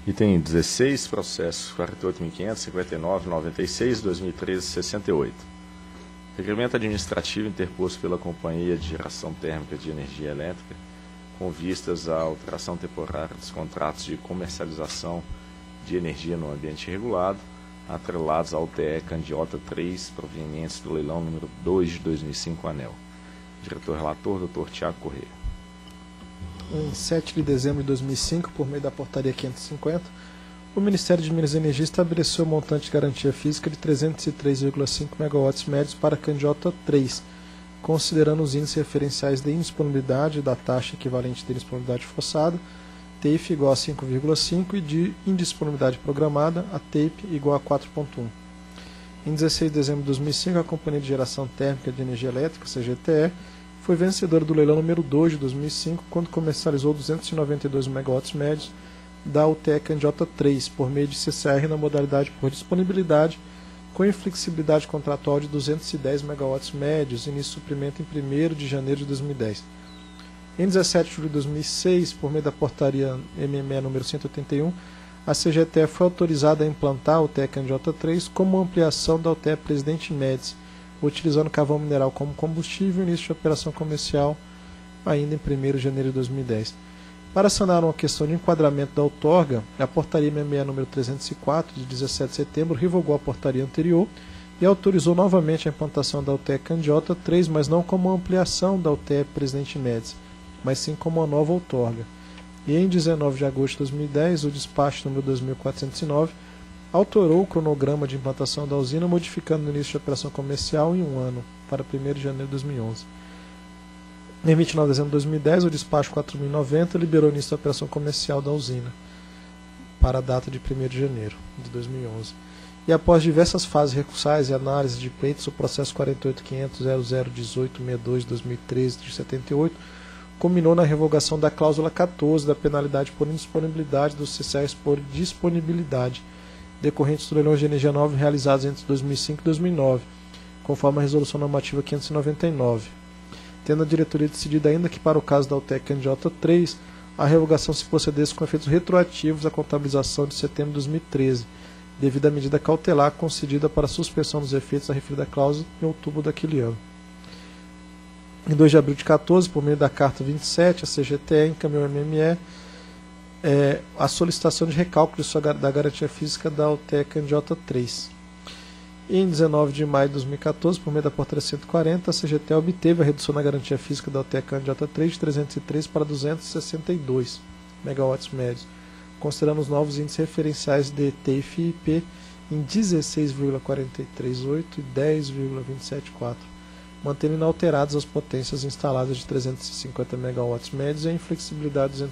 Item 16, processo 48.559, 2013, 68. Requerimento administrativo interposto pela Companhia de Geração Térmica de Energia Elétrica com vistas à alteração temporária dos contratos de comercialização de energia no ambiente regulado, atrelados ao TE Candiota 3, provenientes do leilão número 2 de 2005, ANEEL. Diretor-relator, Dr. Tiago Corrêa. Em 7 de dezembro de 2005, por meio da Portaria 550, o Ministério de Minas e Energia estabeleceu o montante de garantia física de 303,5 MW médios para Candiota 3, considerando os índices referenciais de indisponibilidade da taxa equivalente de indisponibilidade forçada, TEIF igual a 5,5 e de indisponibilidade programada, a TEIP igual a 4,1. Em 16 de dezembro de 2005, a Companhia de Geração Térmica de Energia Elétrica, CGTE, foi vencedora do leilão número 2 de 2005, quando comercializou 292 MW médios da UTE Candiota 3, por meio de CCR na modalidade por disponibilidade, com inflexibilidade contratual de 210 MW médios, início de suprimento em 1º de janeiro de 2010. Em 17 de julho de 2006, por meio da Portaria MME número 181, a CGTE foi autorizada a implantar a UTE Candiota 3 como ampliação da UTE Presidente Médici, utilizando carvão mineral como combustível, início de operação comercial ainda em 1º de janeiro de 2010. Para sanar uma questão de enquadramento da outorga, a Portaria MME número 304, de 17 de setembro, revogou a portaria anterior e autorizou novamente a implantação da UTE Candiota 3, mas não como ampliação da UTE Presidente Médici, mas sim como uma nova outorga. E em 19 de agosto de 2010, o despacho número 2409 autorou o cronograma de implantação da usina, modificando o início de operação comercial em um ano, para 1º de janeiro de 2011. Em 29 de dezembro de 2010, o despacho 4090 liberou o início da operação comercial da usina, para a data de 1º de janeiro de 2011. E após diversas fases recursais e análise de pleitos, o processo 48.500.0018.62/2013 de 78 culminou na revogação da cláusula 14 da penalidade por indisponibilidade dos CCRs por disponibilidade, decorrentes do leilão de energia nova realizados entre 2005 e 2009, conforme a Resolução Normativa 599. Tendo a diretoria decidido ainda que, para o caso da UTE Candiota 3, a revogação se procedesse com efeitos retroativos à contabilização de setembro de 2013, devido à medida cautelar concedida para a suspensão dos efeitos da referida cláusula em outubro daquele ano. Em 2 de abril de 2014, por meio da Carta 27, a CGTE encaminhou ao MME a solicitação de recálculo da garantia física da UTE Candiota 3. E em 19 de maio de 2014, por meio da Portaria 140, a CGTE obteve a redução na garantia física da UTE Candiota 3 de 303 para 262 MW médios, considerando os novos índices referenciais de TEIF e IP em 16,438 e 10,274, mantendo inalteradas as potências instaladas de 350 MW médios e a inflexibilidade de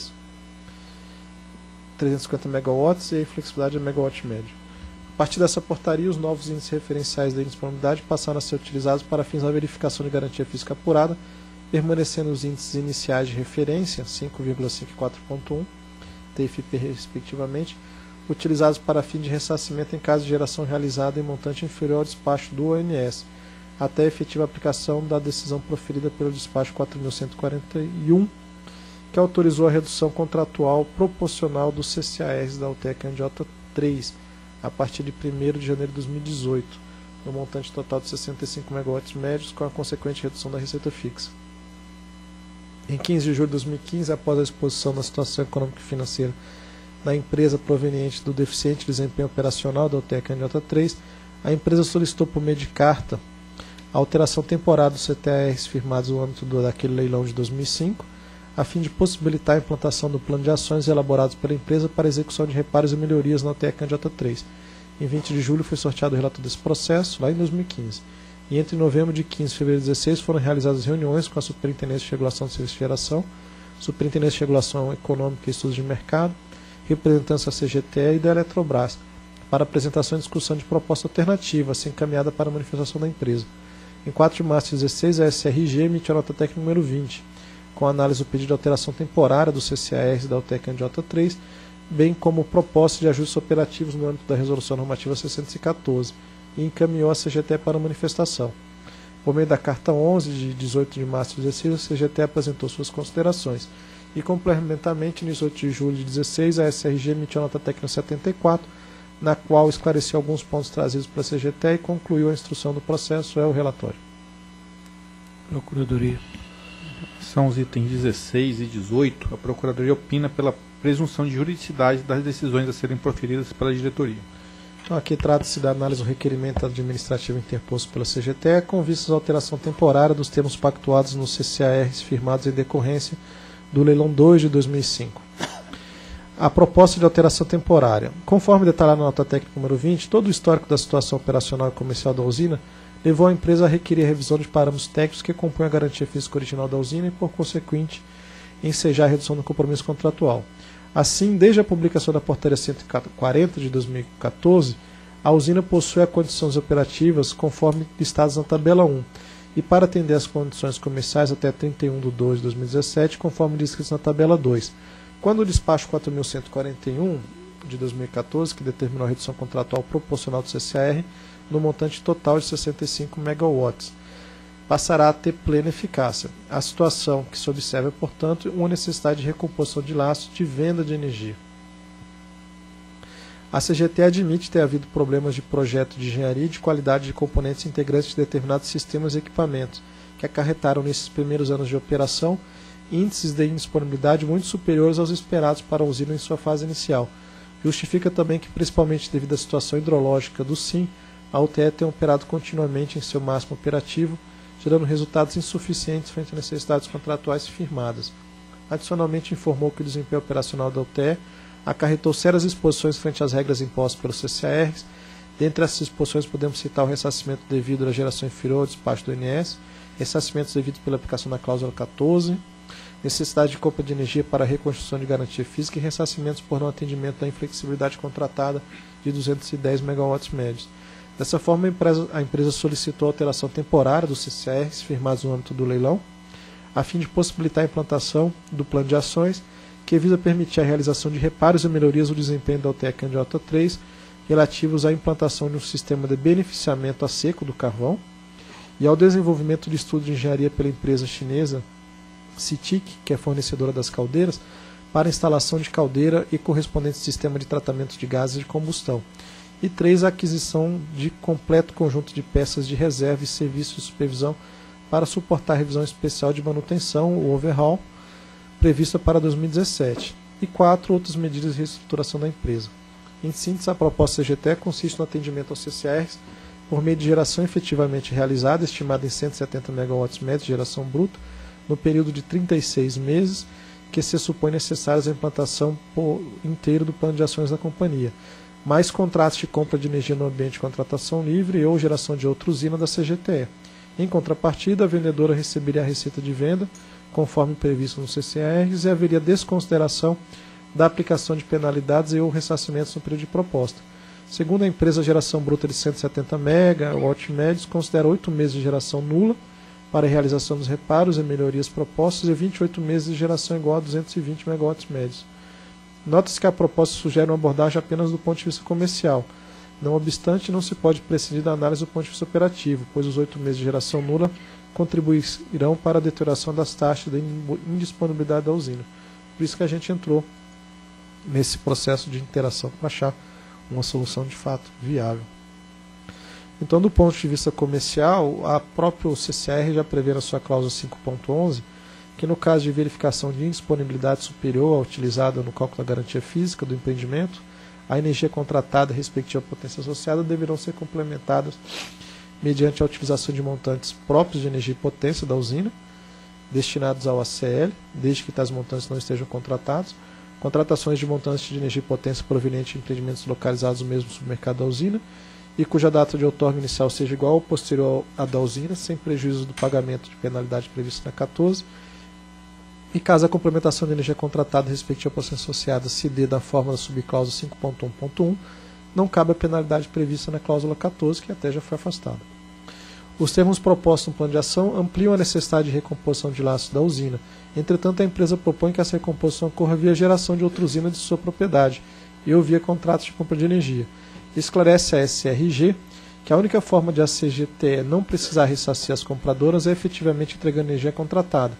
350 MW e a inflexibilidade de megawatt médio. A partir dessa portaria, os novos índices referenciais da indisponibilidade passaram a ser utilizados para fins da verificação de garantia física apurada, permanecendo os índices iniciais de referência, 5,5 e 4,1, TFP respectivamente, utilizados para fim de ressarcimento em caso de geração realizada em montante inferior ao despacho do ONS, até a efetiva aplicação da decisão proferida pelo despacho 4.141, que autorizou a redução contratual proporcional dos CCARs da UTE Candiota 3, a partir de 1º de janeiro de 2018, no montante total de 65 MW médios, com a consequente redução da receita fixa. Em 15 de julho de 2015, após a exposição da situação econômica e financeira da empresa proveniente do deficiente desempenho operacional da UTE Candiota 3, a empresa solicitou por meio de carta a alteração temporária dos CTRs firmados no âmbito daquele leilão de 2005, a fim de possibilitar a implantação do plano de ações elaborados pela empresa para execução de reparos e melhorias na UTE Candiota 3. Em 20 de julho foi sorteado o relato desse processo, lá em 2015. E entre novembro de 15 e fevereiro de 16 foram realizadas reuniões com a Superintendência de Regulação de Serviços de Geração, Superintendência de Regulação Econômica e Estudos de Mercado, representantes da CGTE e da Eletrobras, para apresentação e discussão de proposta alternativa, assim encaminhada para a manifestação da empresa. Em 4 de março de 16, a SRG emitiu a nota técnica número 20, com análise do pedido de alteração temporária do CCAR da UTE Candiota 3, bem como proposta de ajustes operativos no âmbito da Resolução Normativa 614, e encaminhou a CGTE para manifestação. Por meio da Carta 11, de 18 de março de 16, a CGTE apresentou suas considerações. E, complementarmente, no 18 de julho de 2016, a SRG emitiu a nota técnica 74, na qual esclareceu alguns pontos trazidos pela CGTE e concluiu a instrução do processo. É o relatório. Procuradoria. São os itens 16 e 18. A Procuradoria opina pela presunção de juridicidade das decisões a serem proferidas pela diretoria. Então, aqui trata-se da análise do requerimento administrativo interposto pela CGTE com vistas à alteração temporária dos termos pactuados nos CCARs firmados em decorrência do leilão 2 de 2005. A proposta de alteração temporária. Conforme detalhado na nota técnica número 20, todo o histórico da situação operacional e comercial da usina levou a empresa a requerer a revisão de parâmetros técnicos que compõem a garantia física original da usina e, por consequente, ensejar a redução do compromisso contratual. Assim, desde a publicação da Portaria 140 de 2014, a usina possui as condições operativas conforme listadas na tabela 1, e para atender às condições comerciais até 31 de 2 de 2017, conforme descrito na tabela 2. Quando o despacho 4.141 de 2014, que determinou a redução contratual proporcional do CCAR, no montante total de 65 megawatts, passará a ter plena eficácia. A situação que se observa é, portanto, uma necessidade de recomposição de laços de venda de energia. A CGT admite ter havido problemas de projeto de engenharia e de qualidade de componentes integrantes de determinados sistemas e equipamentos, que acarretaram nesses primeiros anos de operação índices de indisponibilidade muito superiores aos esperados para a usina em sua fase inicial. Justifica também que, principalmente devido à situação hidrológica do SIM, a UTE tem operado continuamente em seu máximo operativo, gerando resultados insuficientes frente às necessidades contratuais firmadas. Adicionalmente, informou que o desempenho operacional da UTE acarretou sérias exposições frente às regras impostas pelos CCARs. Dentre essas exposições, podemos citar o ressarcimento devido à geração inferior ao despacho do INS, ressarcimentos devidos pela aplicação da cláusula 14, necessidade de compra de energia para a reconstrução de garantia física e ressarcimentos por não atendimento da inflexibilidade contratada de 210 megawatts médios. Dessa forma, a empresa solicitou a alteração temporária dos CCRs firmados no âmbito do leilão, a fim de possibilitar a implantação do plano de ações, que visa permitir a realização de reparos e melhorias no desempenho da UTE Candiota 3, relativos à implantação de um sistema de beneficiamento a seco do carvão e ao desenvolvimento de estudo de engenharia pela empresa chinesa CITIC, que é fornecedora das caldeiras, para a instalação de caldeira e correspondente sistema de tratamento de gases de combustão. E 3. A aquisição de completo conjunto de peças de reserva e serviços de supervisão para suportar a revisão especial de manutenção, o overhaul, prevista para 2017. E 4. Outras medidas de reestruturação da empresa. Em síntese, a proposta CGTE consiste no atendimento aos CCRs por meio de geração efetivamente realizada, estimada em 170 megawatts médios de geração bruta, no período de 36 meses, que se supõe necessárias a implantação inteiro do plano de ações da companhia, mais contratos de compra de energia no ambiente de contratação livre ou geração de outra usina da CGTE. Em contrapartida, a vendedora receberia a receita de venda, conforme previsto no CCARs, e haveria desconsideração da aplicação de penalidades e ou ressarcimentos no período de proposta. Segundo a empresa, a geração bruta de 170 megawatts médios considera 8 meses de geração nula para a realização dos reparos e melhorias propostas e 28 meses de geração igual a 220 megawatts médios. Nota-se que a proposta sugere uma abordagem apenas do ponto de vista comercial. Não obstante, não se pode prescindir da análise do ponto de vista operativo, pois os 8 meses de geração nula contribuirão para a deterioração das taxas de indisponibilidade da usina. Por isso que a gente entrou nesse processo de interação para achar uma solução de fato viável. Então, do ponto de vista comercial, a própria CCR já prevê na sua cláusula 5.11 que no caso de verificação de indisponibilidade superior à utilizada no cálculo da garantia física do empreendimento, a energia contratada e a respectiva potência associada deverão ser complementadas mediante a utilização de montantes próprios de energia e potência da usina, destinados ao ACL, desde que tais montantes não estejam contratados, contratações de montantes de energia e potência provenientes de empreendimentos localizados no mesmo submercado da usina, e cuja data de outorga inicial seja igual ou posterior à da usina, sem prejuízo do pagamento de penalidade prevista na 14, e caso a complementação de energia contratada respectiva à potência associada se dê da forma da subcláusula 5.1.1, não cabe a penalidade prevista na cláusula 14, que até já foi afastada. Os termos propostos no plano de ação ampliam a necessidade de recomposição de laços da usina. Entretanto, a empresa propõe que essa recomposição ocorra via geração de outra usina de sua propriedade e ou via contratos de compra de energia. Esclarece a SRG que a única forma de a CGTE não precisar ressarcir as compradoras é efetivamente entregar energia contratada,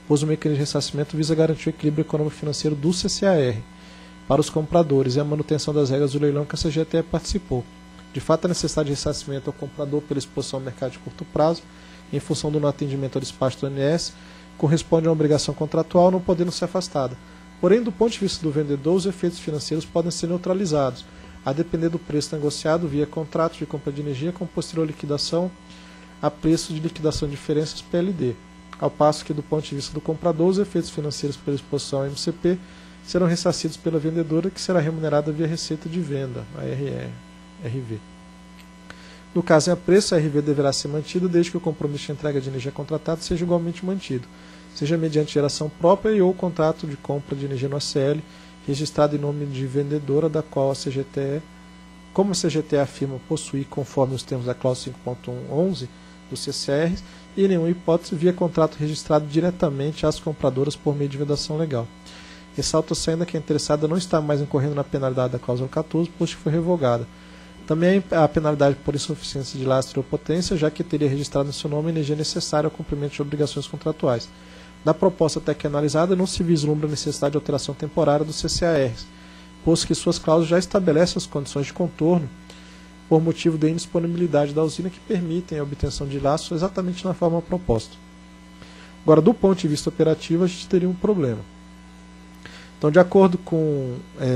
pois o mecanismo de ressarcimento visa garantir o equilíbrio econômico-financeiro do CCAR para os compradores e a manutenção das regras do leilão que a CGTE participou. De fato, a necessidade de ressarcimento ao comprador pela exposição ao mercado de curto prazo, em função do não atendimento ao despacho do ONS, corresponde a uma obrigação contratual não podendo ser afastada. Porém, do ponto de vista do vendedor, os efeitos financeiros podem ser neutralizados, a depender do preço negociado via contrato de compra de energia com posterior liquidação a preço de liquidação de diferenças PLD, ao passo que, do ponto de vista do comprador, os efeitos financeiros pela exposição ao MCP serão ressarcidos pela vendedora, que será remunerada via receita de venda, a RV. No caso em apreço, a RV deverá ser mantida desde que o compromisso de entrega de energia contratada seja igualmente mantido, seja mediante geração própria e ou contrato de compra de energia no ACL, registrado em nome de vendedora, da qual a CGTE, como a CGTE afirma possuir, conforme os termos da cláusula 5.11 do CCR, e em nenhuma hipótese via contrato registrado diretamente às compradoras por meio de vedação legal. Ressalta-se ainda que a interessada não está mais incorrendo na penalidade da cláusula 14, posto que foi revogada. Também a penalidade por insuficiência de lastro ou potência, já que teria registrado em seu nome a energia necessária ao cumprimento de obrigações contratuais. Na proposta até que analisada, não se vislumbra a necessidade de alteração temporária dos CCARs, posto que suas cláusulas já estabelecem as condições de contorno por motivo da indisponibilidade da usina que permitem a obtenção de lastro exatamente na forma proposta. Agora, do ponto de vista operativo, a gente teria um problema. Então, de acordo com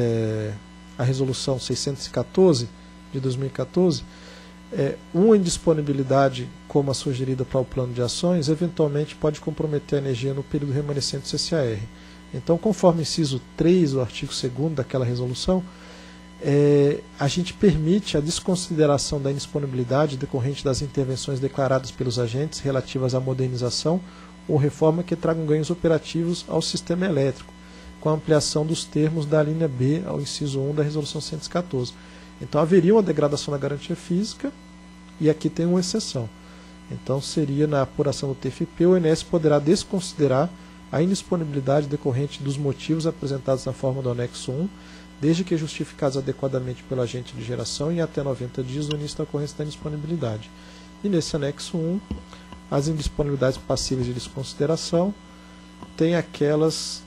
a resolução 614 de 2014, uma indisponibilidade como a sugerida para o plano de ações eventualmente pode comprometer a energia no período remanescente do CCAR. Então, conforme inciso 3 do artigo 2º daquela resolução, a gente permite a desconsideração da indisponibilidade decorrente das intervenções declaradas pelos agentes relativas à modernização ou reforma que tragam ganhos operativos ao sistema elétrico, com a ampliação dos termos da linha B ao inciso 1 da resolução 114. Então haveria uma degradação da garantia física e aqui tem uma exceção. Então seria na apuração do TFP, o ONS poderá desconsiderar a indisponibilidade decorrente dos motivos apresentados na forma do anexo 1, desde que justificados adequadamente pelo agente de geração e até 90 dias no início da ocorrência da indisponibilidade. E nesse anexo 1, as indisponibilidades passíveis de desconsideração tem aquelas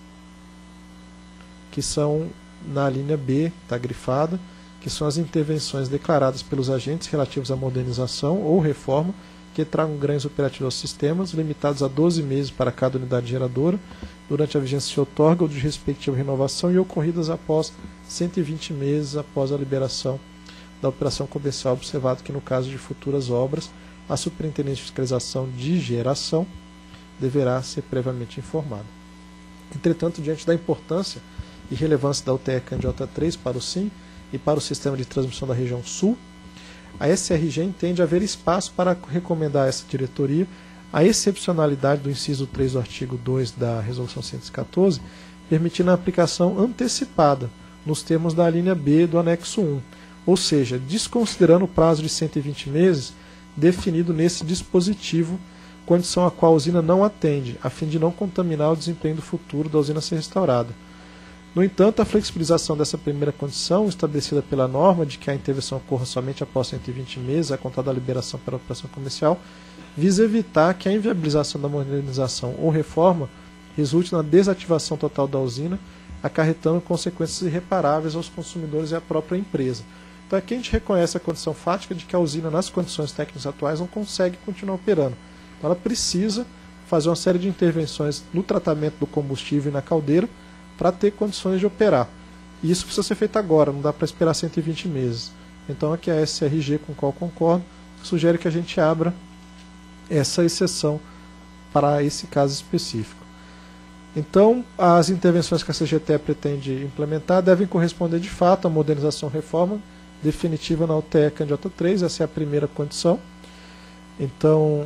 que são na linha B, está grifada, que são as intervenções declaradas pelos agentes relativos à modernização ou reforma que tragam ganhos operativos aos sistemas, limitados a 12 meses para cada unidade geradora, durante a vigência de outorga ou de respectiva renovação e ocorridas após 120 meses após a liberação da operação comercial, observado que no caso de futuras obras, a Superintendência de Fiscalização de Geração deverá ser previamente informada. Entretanto, diante da importância e relevância da UTE Candiota 3 para o SIM e para o sistema de transmissão da região sul, a SRG entende haver espaço para recomendar a essa diretoria a excepcionalidade do inciso 3 do artigo 2 da Resolução 114, permitindo a aplicação antecipada nos termos da linha B do anexo 1, ou seja, desconsiderando o prazo de 120 meses definido nesse dispositivo, condição a qual a usina não atende, a fim de não contaminar o desempenho do futuro da usina a ser restaurada. No entanto, a flexibilização dessa primeira condição, estabelecida pela norma de que a intervenção ocorra somente após 120 meses, a contar da liberação para a operação comercial, visa evitar que a inviabilização da modernização ou reforma resulte na desativação total da usina, acarretando consequências irreparáveis aos consumidores e à própria empresa. Então aqui a gente reconhece a condição fática de que a usina, nas condições técnicas atuais, não consegue continuar operando. Então ela precisa fazer uma série de intervenções no tratamento do combustível e na caldeira, para ter condições de operar. E isso precisa ser feito agora, não dá para esperar 120 meses. Então aqui a SRG, com a qual concordo, sugere que a gente abra essa exceção para esse caso específico. Então, as intervenções que a CGTE pretende implementar devem corresponder de fato à modernização reforma definitiva na UTE Candiota 3, essa é a primeira condição. Então,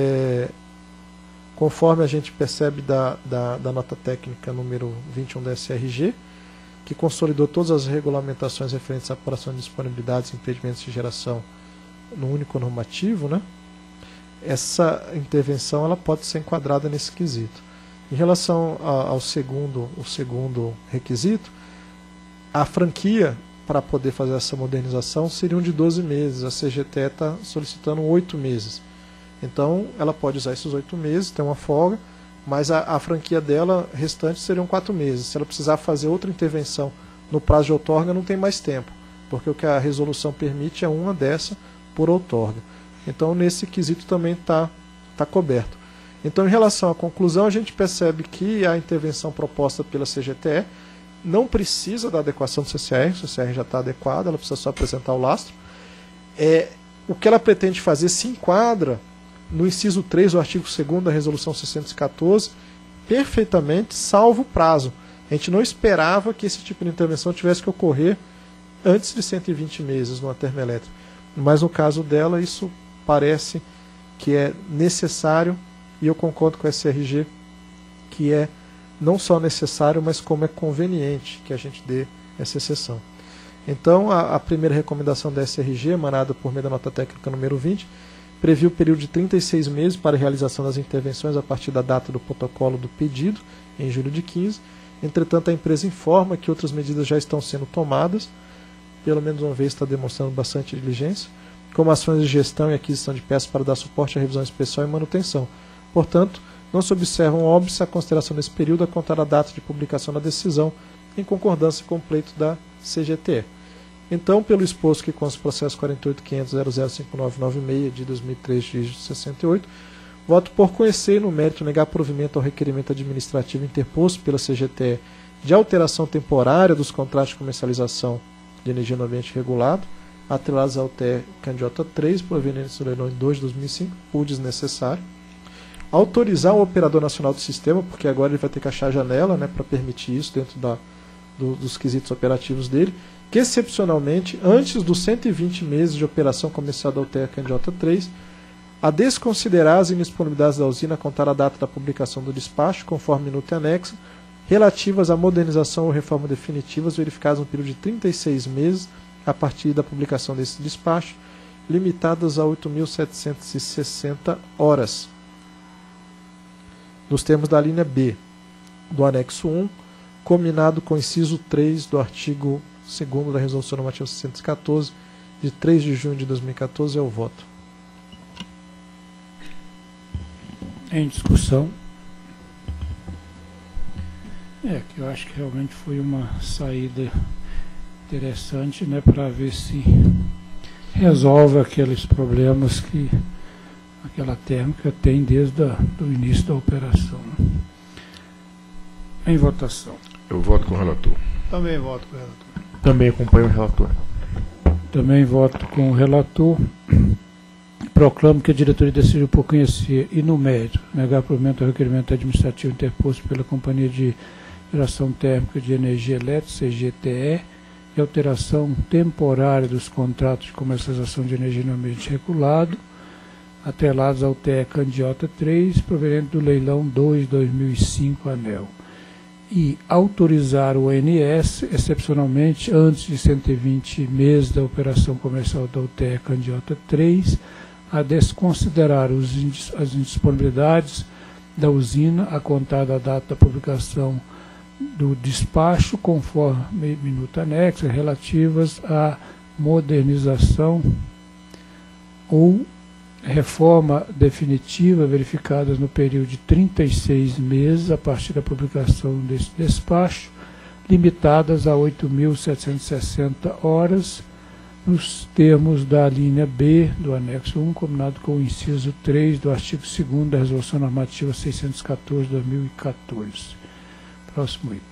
conforme a gente percebe da nota técnica número 21 da SRG, que consolidou todas as regulamentações referentes à apuração de disponibilidades e impedimentos de geração no único normativo, né? Essa intervenção ela pode ser enquadrada nesse quesito. Em relação ao segundo requisito, a franquia para poder fazer essa modernização seriam de 12 meses, a CGTE está solicitando 8 meses. Então, ela pode usar esses 8 meses, ter uma folga, mas a franquia dela restante seriam 4 meses. Se ela precisar fazer outra intervenção no prazo de outorga, não tem mais tempo, porque o que a resolução permite é uma dessa por outorga. Então, nesse quesito também está coberto. Então, em relação à conclusão, a gente percebe que a intervenção proposta pela CGTE não precisa da adequação do CCR, o CCR já está adequado, ela precisa só apresentar o lastro. O que ela pretende fazer se enquadra no inciso 3 do artigo 2º da Resolução 614 perfeitamente, salvo o prazo. A gente não esperava que esse tipo de intervenção tivesse que ocorrer antes de 120 meses numa termoelétrica. Mas no caso dela, isso parece que é necessário, e eu concordo com a SRG que é não só necessário, mas como é conveniente que a gente dê essa exceção. Então, a primeira recomendação da SRG, emanada por meio da nota técnica número 20, previu o período de 36 meses para a realização das intervenções a partir da data do protocolo do pedido, em julho de 15. Entretanto, a empresa informa que outras medidas já estão sendo tomadas, pelo menos uma vez está demonstrando bastante diligência, como ações de gestão e aquisição de peças para dar suporte à revisão especial e manutenção. Portanto, não se observam óbice a consideração desse período a contar da data de publicação da decisão, em concordância com o pleito da CGTE. Então, pelo exposto que consta o processo 48.500.005996 de 2003, de 68, voto por conhecer e no mérito negar provimento ao requerimento administrativo interposto pela CGTE de alteração temporária dos contratos de comercialização de energia no ambiente regulado, atrelados ao TE Candiota 3, provenientes do leilão em 2 de 2005, por desnecessário. Autorizar o Operador Nacional do Sistema, porque agora ele vai ter que achar a janela, né, para permitir isso dentro dos quesitos operativos dele, que excepcionalmente, antes dos 120 meses de operação comercial da UTE Candiota 3, a desconsiderar as indisponibilidades da usina a contar a data da publicação do despacho, conforme minuto e anexo, relativas à modernização ou reforma definitivas verificadas no período de 36 meses a partir da publicação desse despacho, limitadas a 8.760 horas. Nos termos da linha B do anexo 1, combinado com o inciso 3 do artigo 2º da Resolução Normativa 614, de 3 de junho de 2014, é o voto. Em discussão. Que eu acho que realmente foi uma saída interessante, né, para ver se resolve aqueles problemas que aquela térmica tem desde o início da operação. Em votação. Eu voto com o relator. Também voto com o relator. Também acompanho o relator. Também voto com o relator. Proclamo que a diretoria decidiu por conhecer e, no mérito, negar provimento ao requerimento administrativo interposto pela Companhia de Geração Térmica de Energia Elétrica, CGTE, e alteração temporária dos contratos de comercialização de energia no ambiente regulado, atrelados ao TE Candiota 3, proveniente do leilão 2/2005 ANEEL, e autorizar o ONS, excepcionalmente, antes de 120 meses da operação comercial da UTE Candiota 3, a desconsiderar as indisponibilidades da usina a contar da data da publicação do despacho, conforme minuto anexo, relativas à modernização ou reforma definitiva verificadas no período de 36 meses a partir da publicação desse despacho, limitadas a 8.760 horas, nos termos da linha B do anexo 1, combinado com o inciso 3 do artigo 2º da Resolução Normativa 614/2014. Próximo item.